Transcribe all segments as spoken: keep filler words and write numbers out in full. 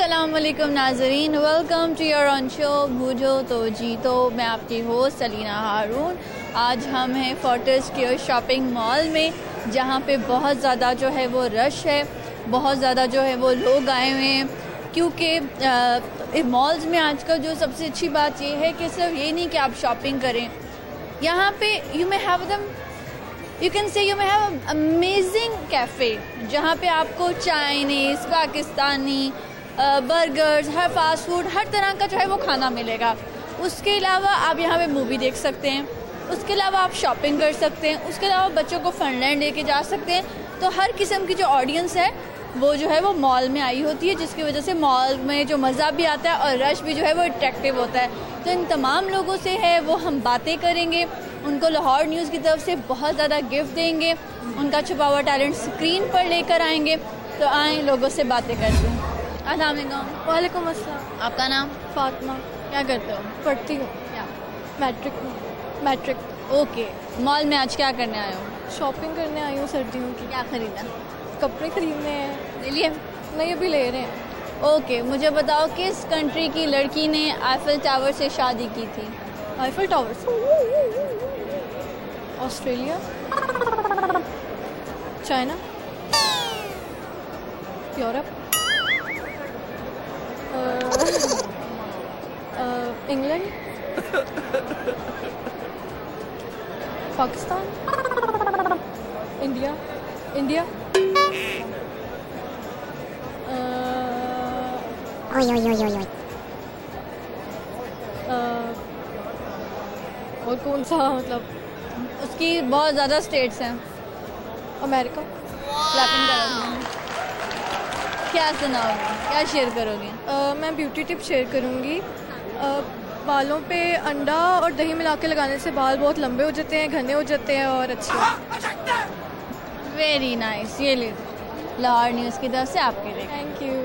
अस्सलाम वालेकुम नाजरीन, welcome to your own show भूजो तो जीतो। मैं आपकी होस्ट अलीना हारून। आज हम हैं फोर्टिस केयर शॉपिंग मॉल में, जहाँ पे बहुत ज़्यादा जो है वो रश है, बहुत ज़्यादा जो है वो लोग आए हुए हैं। क्योंकि मॉल्स में आजकल जो सबसे अच्छी बात ये है कि सिर्फ ये नहीं कि आप शॉपिंग करें, यहाँ पे यू मे हैव दम you can say you may have amazing cafe, जहाँ पे आपको चाइनीज़, पाकिस्तानी, बर्गर्स, हर फास्ट फूड, हर तरह का जो है वो खाना मिलेगा। उसके अलावा आप यहाँ पे मूवी देख सकते हैं, उसके अलावा आप शॉपिंग कर सकते हैं, उसके अलावा बच्चों को फनलैंड लेके जा सकते हैं। तो हर किस्म की जो ऑडियंस है वो जो है वो मॉल में आई होती है, जिसकी वजह से मॉल में जो मज़ा भी आता है और रश भी जो है वो अट्रैक्टिव होता है। तो इन तमाम लोगों से है वो हम बातें करेंगे, उनको लाहौर न्यूज़ की तरफ से बहुत ज़्यादा गिफ्ट देंगे, उनका छुपा हुआ टैलेंट स्क्रीन पर लेकर आएंगे। तो आएँ लोगों से बातें करते हैं। अस्सलाम वालेकुम। वालेकुम अस्सलाम। आपका नाम? फातिमा। क्या करते हो? पढ़ती हूँ। क्या? मैट्रिक में। मैट्रिक। ओके, मॉल में आज क्या करने आए हो? शॉपिंग करने आई हूँ सर्दियों की। क्या खरीदा? कपड़े खरीदने हैं। ले लिए? नहीं, अभी ले रहे हैं। ओके, मुझे बताओ किस कंट्री की लड़की ने आईफल टावर से शादी की थी? आईफल टावर से? Australia, China, Europe, England, Pakistan, India, India, और कौन सा, मतलब उसकी बहुत ज़्यादा स्टेट्स हैं। अमेरिका। क्लैपिंग करोगे? क्या सुनाओगे, क्या शेयर करोगे? uh, मैं ब्यूटी टिप शेयर करूँगी। uh, बालों पे अंडा और दही मिला के लगाने से बाल बहुत लंबे हो जाते हैं, घने हो जाते हैं और अच्छे। Very nice. ये ले लाहौर न्यूज़ की तरफ से आपके लिए। Thank you.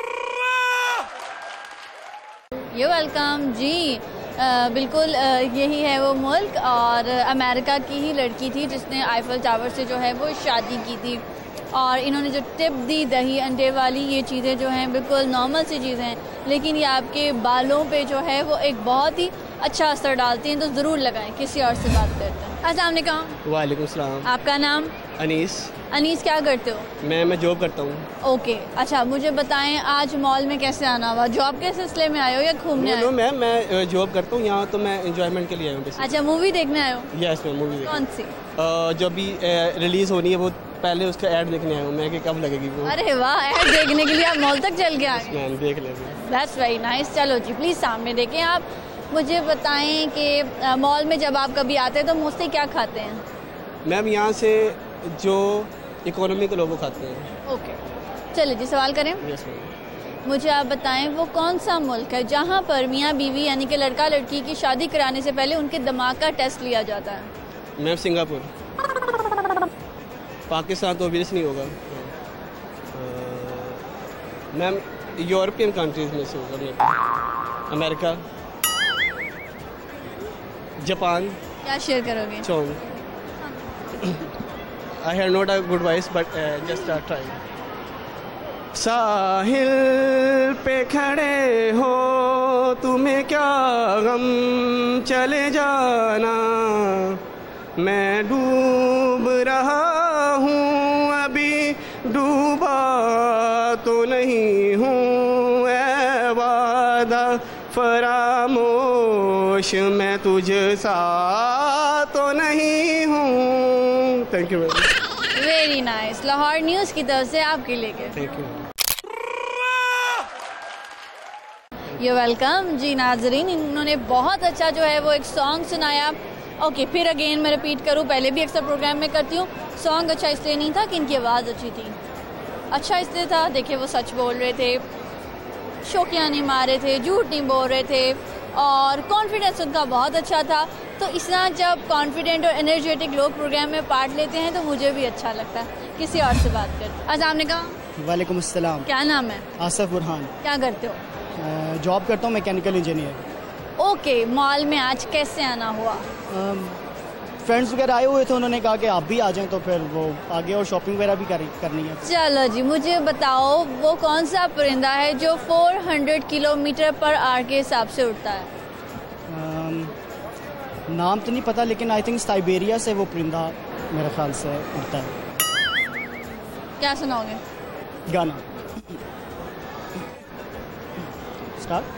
यू वेलकम जी। आ, बिल्कुल आ, यही है वो मुल्क, और अमेरिका की ही लड़की थी जिसने आईफल टावर से जो है वो शादी की थी। और इन्होंने जो टिप दी दही अंडे वाली, ये चीज़ें जो हैं बिल्कुल नॉर्मल सी चीज़ें हैं, लेकिन ये आपके बालों पे जो है वो एक बहुत ही अच्छा असर डालती हैं। तो ज़रूर लगाएं। किसी और से बात करते हैं। अस्सलाम वालेकुम। वालेकुम सलाम। आपका नाम? अनीस। अनीस, क्या करते हो? मैं मैं जॉब करता हूँ। ओके, अच्छा मुझे बताएं आज मॉल में कैसे आना हुआ? जॉब के सिलसिले में आए हो या घूमने आए हो? मैं मैं जॉब करता हूँ यहाँ, तो मैं एंजॉयमेंट के लिए आया हूँ। अच्छा, मूवी देखने आए हो? यस, मैं मूवी। कौन सी? जो भी रिलीज होनी है वो पहले उसका ऐड देखने आया हूँ मैं कि कब लगेगी वो। अरे वाह, ऐड देखने के लिए आप मॉल तक चल के आए? मैं देख लेंगे। That's very nice. चलो जी, प्लीज़ सामने देखें। आप मुझे बताएं कि मॉल में जब आप कभी आते हैं तो मोस्टली क्या खाते हैं? मैम यहाँ से जो इकोनॉमी के लोग वो खाते हैं। ओके, चलिए जी, सवाल करें। Yes ma'am. मुझे आप बताएं वो कौन सा मुल्क है जहाँ पर मियाँ बीवी यानी कि लड़का लड़की की शादी कराने से पहले उनके दिमाग का टेस्ट लिया जाता है? Ma'am Singapore. पाकिस्तान तो ऑब्वियस नहीं होगा। मैम यूरोपियन कंट्रीज में से होगा। America, Japan. क्या शेयर करोगे? चौंग। I have not a good voice, but uh, just uh, try. साहिल पे खड़े हो, तुम्हें क्या गम, चले जाना। मैं डूब रहा हूँ, अभी डूबा तो नहीं हूँ। ऐ वादा फरामोश, मैं तुझ सा तो नहीं हूँ। Thank you very much. Very nice. Lahore news की तरफ से आपके लिए। Thank you. यू वेलकम जी। नाजरीन, इन्होंने बहुत अच्छा जो है वो एक सॉन्ग सुनाया। ओके, फिर अगेन मैं रिपीट करूँ, पहले भी अक्सर प्रोग्राम में करती हूँ। सॉन्ग अच्छा इसलिए नहीं था कि इनकी आवाज़ अच्छी थी, अच्छा इसलिए था देखिए वो सच बोल रहे थे, शोकियाँ नहीं मार रहे थे, झूठ नहीं बोल रहे थे, और कॉन्फिडेंस उनका बहुत अच्छा था। तो इस तरह जब कॉन्फिडेंट और एनर्जेटिक लोग प्रोग्राम में पार्ट लेते हैं तो मुझे भी अच्छा लगता है। किसी और से बात करते हैं। अस्सलाम वालेकुम। वालेकुम अस्सलाम। क्या नाम है? आसिफ बुरहान। क्या करते हो? जॉब करता हूँ, मैकेनिकल इंजीनियर। ओके, मॉल में आज कैसे आना हुआ? फ्रेंड्स वगैरह आए हुए थे, उन्होंने कहा कि आप भी आ जाएं, तो फिर वो आगे और शॉपिंग वगैरह भी कर, करनी है। चलो जी, मुझे बताओ वो कौन सा परिंदा है जो चार सौ किलोमीटर पर आवर के हिसाब से उड़ता है? um, नाम तो नहीं पता, लेकिन आई थिंक साइबेरिया से वो परिंदा मेरे ख्याल से उड़ता है। क्या सुनाओगे? गाना स्टार्ट।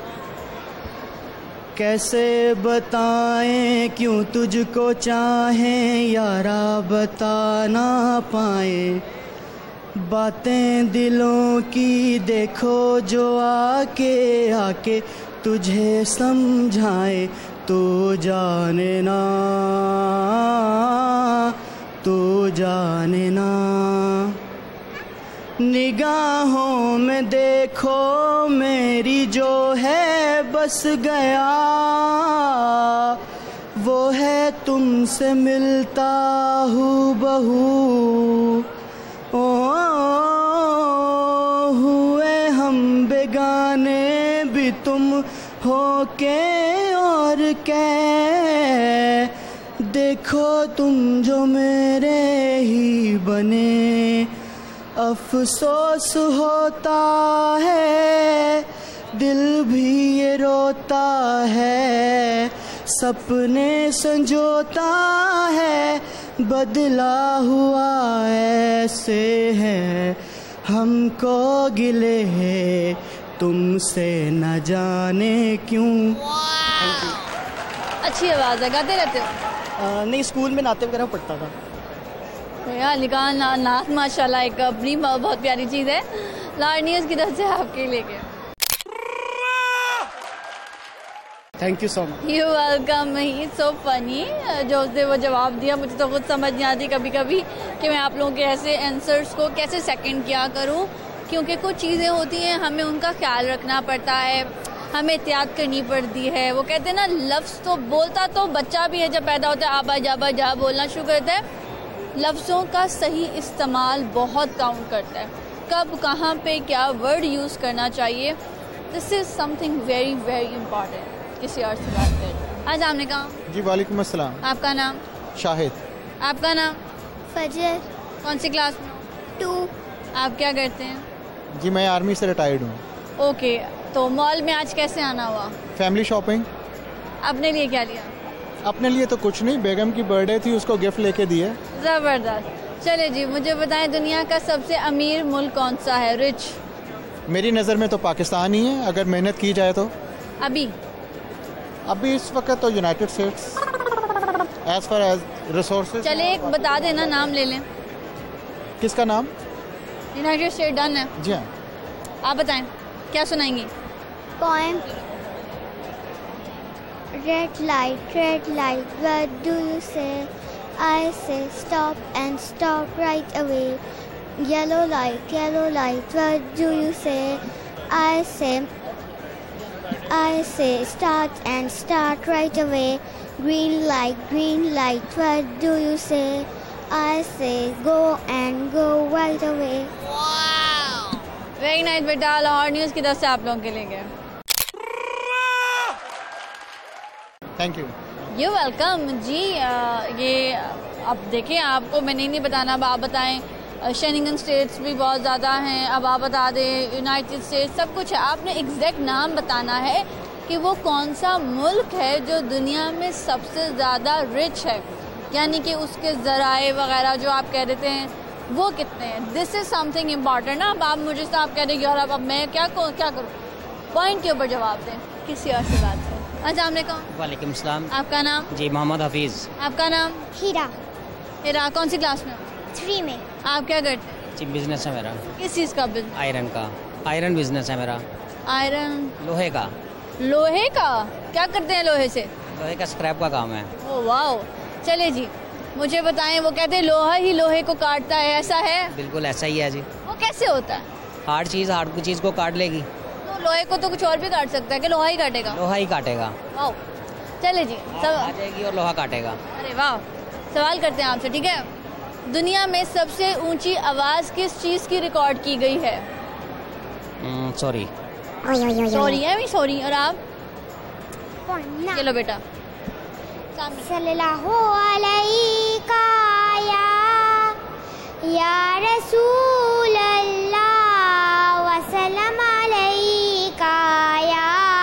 कैसे बताएं क्यों तुझको चाहें यारा, बता ना पाए बातें दिलों की, देखो जो आके आके तुझे समझाए। तू जाने ना, तू जाने ना, निगाहों में देखो मेरी जो है बस गया, वो है तुमसे मिलता हूँ बहू। ओ हुए हम बेगाने भी तुम हो के, और क्या देखो तुम जो मेरे ही बने। अफसोस होता है दिल भी ये रोता है, सपने संजोता है बदला हुआ ऐसे है। हमको गिले है तुमसे न जाने क्यों। अच्छी आवाज़ है, गाते रहते हो? आ, नहीं, स्कूल में नाते वगैरह पढ़ता था। यार लिखा ना, नात माशाल्लाह एक अपनी बहुत प्यारी चीज़ है। लाहौर न्यूज़ की तरफ से आपके लेके। Thank you so much. You welcome. He so funny जो उसने वो जवाब दिया, मुझे तो खुद समझ नहीं आती कभी कभी कि मैं आप लोगों के ऐसे आंसर्स को कैसे सेकंड किया करूं, क्योंकि कुछ चीज़ें होती हैं हमें उनका ख्याल रखना पड़ता है, हमें एहतियात करनी पड़ती है। वो कहते हैं ना, लफ्ज़ तो बोलता तो बच्चा भी है जब पैदा होता है, आबा जाबा जा बोलना शुरू करता है। लफ्ज़ों का सही इस्तेमाल बहुत काउंट करता है, कब कहाँ पे क्या वर्ड यूज़ करना चाहिए। This is something very very important. किसी और से बात करें। आज आपने कहा जी। वालेकुम अस्सलाम। आपका नाम? शाहिद। आपका नाम? फजर। कौन सी क्लास में? टू। आप क्या करते हैं? जी मैं आर्मी से रिटायर्ड हूँ। ओके, तो मॉल में आज कैसे आना हुआ? Family shopping. अपने लिए क्या लिया? अपने लिए तो कुछ नहीं, बेगम की बर्थडे थी, उसको गिफ्ट लेके दिए। ज़बरदस्त। चले जी, मुझे बताएं दुनिया का सबसे अमीर मुल्क कौन सा है, रिच? मेरी नज़र में तो पाकिस्तान ही है, अगर मेहनत की जाए तो। अभी अभी इस वक्त तो United States as far as resources. चले एक बता देना, नाम ले लें। किसका नाम? United state. डन है। जी हाँ। आप बताएं क्या सुनाएंगी? Poem. Red light, red light, what do you say? I say stop and stop right away. Yellow light, yellow light, what do you say? I say, I say start and start right away. Green light, green light, what do you say? I say go and go right away. Wow, very nice बेटा। Lahore news की तरफ से आप लोगों के लिए गए। Thank you. You welcome जी। आ, ये अब देखिए, आपको मैंने नहीं बताना, अब आप बताएं। शेनिंगन स्टेट्स भी बहुत ज़्यादा हैं, अब आप बता दें यूनाइटेड स्टेट्स, सब कुछ है। आपने एग्जैक्ट नाम बताना है कि वो कौन सा मुल्क है जो दुनिया में सबसे ज़्यादा रिच है, यानी कि उसके ज़राए वगैरह जो आप कह देते हैं वो कितने हैं। दिस इज़ समथिंग इम्पॉर्टेंट ना। अब आप मुझे से आप कह रहे यार अब मैं क्या को, क्या करूँ, पॉइंट के ऊपर जवाब दें। किसी और से बात करें। अच्छा, आपने कहा। वालेकुम सलाम। आपका नाम? जी मोहम्मद हफीज़। आपका नाम? हीरा। हीरा, कौन सी क्लास में? थ्री में। आप क्या करते हैं? जी बिजनेस है मेरा। किस चीज़ का बिजनेस? आयरन का। आयरन बिजनेस है मेरा। आयरन? लोहे का। लोहे का? क्या करते हैं लोहे से? लोहे का स्क्रैप का काम है। Oh wow. चले जी, मुझे बताएं, वो कहते हैं लोहा ही लोहे को काटता है, ऐसा है? बिल्कुल ऐसा ही है जी। वो कैसे होता है? हार्ड चीज़ हार्ड चीज़ को काट लेगी। तो लोहे को तो कुछ और भी काट सकता है कि लोहा ही काटेगा? लोहा ही काटेगा। वाओ। चले जी, आ सब जाएगी और लोहा काटेगा। अरे वाह। सवाल करते हैं आपसे, ठीक है? दुनिया में सबसे ऊंची आवाज़ किस चीज़ की रिकॉर्ड की गई है? सॉरी। सॉरी है, सॉरी। और आप? चलो बेटा, सल्लल्लाहु अलैका या या रसूल अल्लाह वसल्लम अलैका या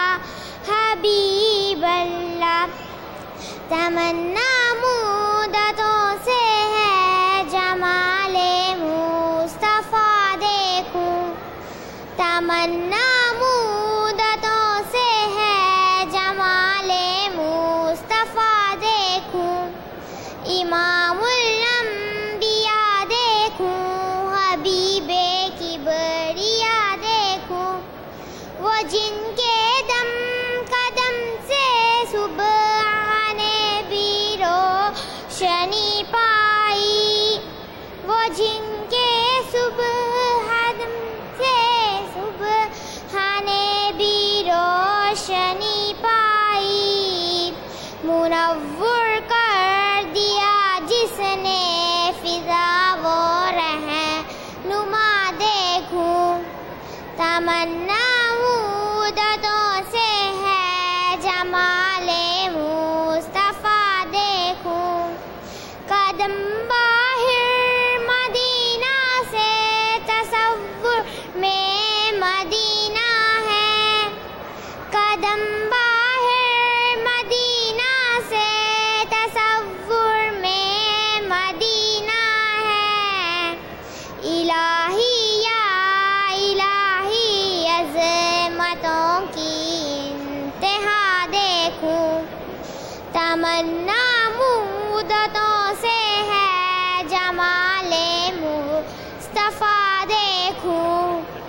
हबीब अल्लाह। तमन्ना मुद्दतों से है जमाले मुस्तफ़ा देखूं, तमन्ना मुद्दतों से है जमाले मुस्तफ़ा देखूं, इमामुल अंबिया देखूं, हबीबे किबरिया देखूं, वो जिनके दम कदम से सुबहाने भी रोशनी पाई, वो जिनके सुबह से सुबहाने भी रोशनी पाई, मुनव्वर कर दिया जिसने फिजा वो रहनुमा देखूं, तमन्ना मुद्दतों से है जमाले मुस्तफ़ा देखूं, कदम बाहिर मदीना से तसव्वुर में मदीना है, कदम बाहिर मदीना से तसव्वुर में मदीना है, इलाही या इलाही अज़मतों की इंतहा देखूं, तमन्ना मुद्दतों से है जमाले मुस्तफ़ा देखूं,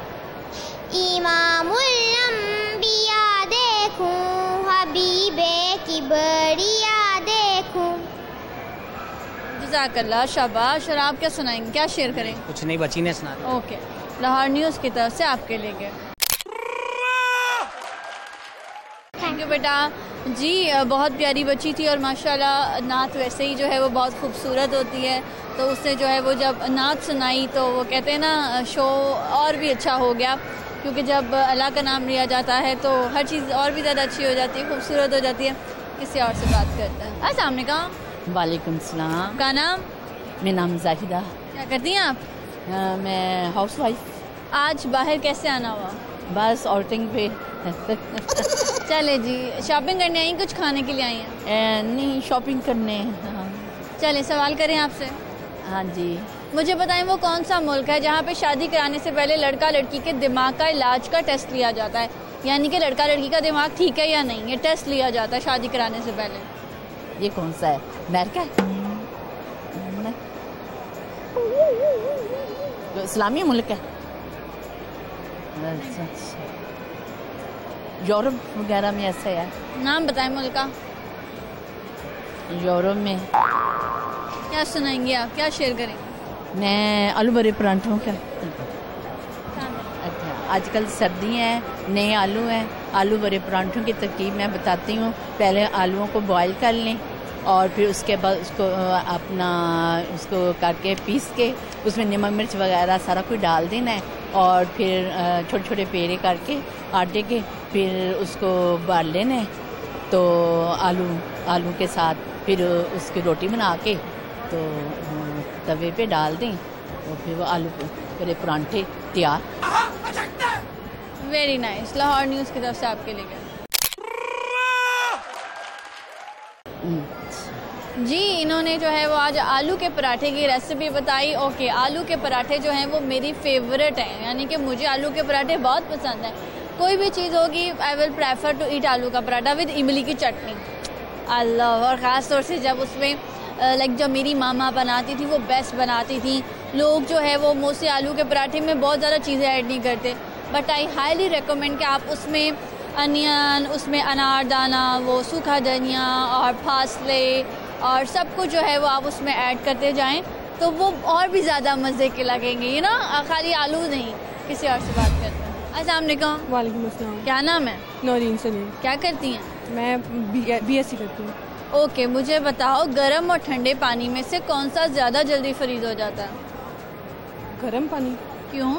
इमामुल अंबिया देखूं, हबीबे किबरिया देखूं। जज़ाकल्लाह, शाबाश। और आप क्या सुनाएंगे, क्या शेयर करें? कुछ नहीं, बच्ची ने सुना दिया। ओके, लाहौर न्यूज़ की तरफ से आपके लिए गए। थैंक यू बेटा जी। बहुत प्यारी बच्ची थी और माशाल्लाह नात वैसे ही जो है वो बहुत खूबसूरत होती है, तो उसने जो है वो जब नात सुनाई तो वो कहते हैं ना शो और भी अच्छा हो गया, क्योंकि जब अल्लाह का नाम लिया जाता है तो हर चीज़ और भी ज़्यादा अच्छी हो जाती है, खूबसूरत हो जाती है। किसी और से बात करते हैं। अस्सलाम वालेकुम। वालेकुम सलाम। का नाम? मेरा नाम जाहिदा। क्या करती हैं आप? आ, मैं हाउस वाइफ। आज बाहर कैसे आना हुआ? बस आउटिंग पे। चले जी, शॉपिंग करने आई, कुछ खाने के लिए आई हैं? नहीं, शॉपिंग करने। हाँ। चले सवाल करें आपसे। हाँ जी। मुझे बताएं वो कौन सा मुल्क है जहाँ पे शादी कराने से पहले लड़का लड़की के दिमाग का इलाज का टेस्ट लिया जाता है, यानी कि लड़का लड़की का दिमाग ठीक है या नहीं, ये टेस्ट लिया जाता है शादी कराने से पहले। ये कौन सा है? अमेरिका? इस्लामी मुल्क है? अच्छा अच्छा। यूरोप वगैरह में ऐसा है? नाम बताएं मुल्क का। यूरोप में। क्या सुनाएंगे आप, क्या शेयर करेंगे? मैं आलू बड़े परांठों का। अच्छा, आजकल सर्दियाँ हैं, नए आलू हैं, आलू बड़े परांठों की तरकीब मैं बताती हूँ। पहले आलूओं को बॉईल कर लें और फिर उसके बाद उसको अपना उसको करके पीस के उसमें नमक मिर्च वगैरह सारा कुछ डाल देना है, और फिर छोटे छोटे पेड़े करके आटे के फिर उसको बाल लेना है, तो आलू आलू के साथ फिर उसकी रोटी बना के तो तवे पे डाल दें, तो फिर वो आलू बड़े परांठे तैयार। Very nice. लाहौर न्यूज़ की तरफ से आपके लिए गए जी। इन्होंने जो है वो आज आलू के पराठे की रेसिपी बताई। ओके, आलू के पराठे जो हैं वो मेरी फेवरेट हैं, यानी कि मुझे आलू के पराठे बहुत पसंद हैं। कोई भी चीज़ होगी I will prefer to eat आलू का पराठा विद इमली की चटनी। अल्लाह, और ख़ास तौर से जब उसमें लाइक जो मेरी मामा बनाती थी वो बेस्ट बनाती थी। लोग जो है वो मोस्टली आलू के पराठे में बहुत ज़्यादा चीज़ें ऐड नहीं करते, बट आई हाईली रिकमेंड कि आप उसमें अनियन, उसमें अनारदाना, वो सूखा धनिया और फासले और सब कुछ जो है वो आप उसमें ऐड करते जाएं तो वो और भी ज़्यादा मज़े के लगेंगे, यू नो, खाली आलू नहीं। किसी और से बात करते हैं। अस्सलाम वालेकुम। वालेकुम अस्सलाम। क्या नाम है? नौरीन सलीम। क्या करती हैं? मैं बी एस सी करती हूँ। ओके, मुझे बताओ गर्म और ठंडे पानी में से कौन सा ज़्यादा जल्दी फ्रीज हो जाता है? गर्म पानी। क्यों?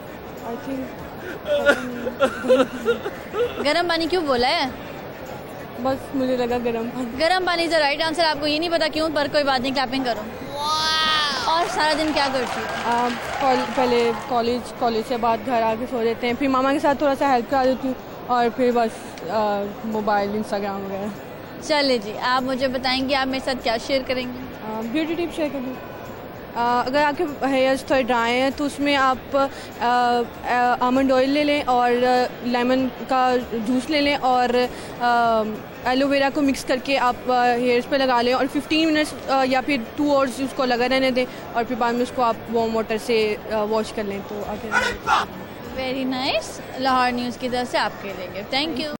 आई थिंक गर्म पानी क्यों बोला है? बस मुझे लगा गर्म पानी। गर्म पानी इज द राइट आंसर। आपको ये नहीं पता क्यों, पर कोई बात नहीं, क्लैपिंग करो। और सारा दिन क्या करती हो? पहले कॉलेज, कॉलेज से बाद घर आके सो जाते हैं, फिर मामा के साथ थोड़ा सा हेल्प करा देती हूँ और फिर बस मोबाइल, इंस्टाग्राम वगैरह। चले जी, आप मुझे बताएंगे आप मेरे साथ क्या शेयर करेंगे? ब्यूटी टिप शेयर करूँ। अगर आपके हेयर्स थोड़े ड्राई हैं तो उसमें आप आमंड ऑयल ले लें और लेमन का जूस ले लें और एलोवेरा को मिक्स करके आप हेयर्स पे लगा लें और फिफ्टीन मिनट्स या फिर टू आवर्स उसको लगा रहने दें और फिर बाद में उसको आप वार्म वाटर से वॉश कर लें तो आगे। Very nice. लाहौर न्यूज़ की तरफ से आपके लिए thank you.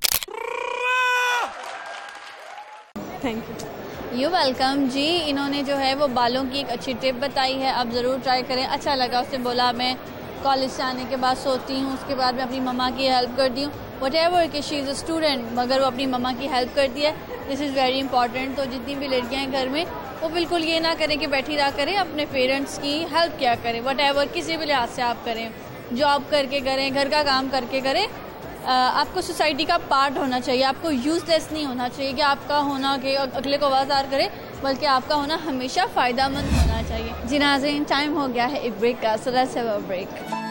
Thank you. You welcome जी। इन्होंने जो है वो बालों की एक अच्छी टिप बताई है, आप ज़रूर ट्राई करें। अच्छा लगा, उसने बोला मैं कॉलेज से आने के बाद सोती हूँ, उसके बाद मैं अपनी मम्मा की हेल्प करती हूँ, वट एवर कि शी इज़ अ स्टूडेंट, मगर वो अपनी मम्मा की हेल्प करती है। This is very important. तो जितनी भी लड़कियाँ हैं घर में, वो बिल्कुल ये ना करें कि बैठी रहा करें, अपने पेरेंट्स की हेल्प क्या करें, वट एवर किसी भी लिहाज से आप करें, जॉब करके करें, घर का काम करके करें। आपको सोसाइटी का पार्ट होना चाहिए, आपको यूजलेस नहीं होना चाहिए कि आपका होना कि अगले को आवाज़ार करे, बल्कि आपका होना हमेशा फ़ायदा मंद होना चाहिए। जी नाज़रीन, टाइम हो गया है एक ब्रेक का, so let's have a break.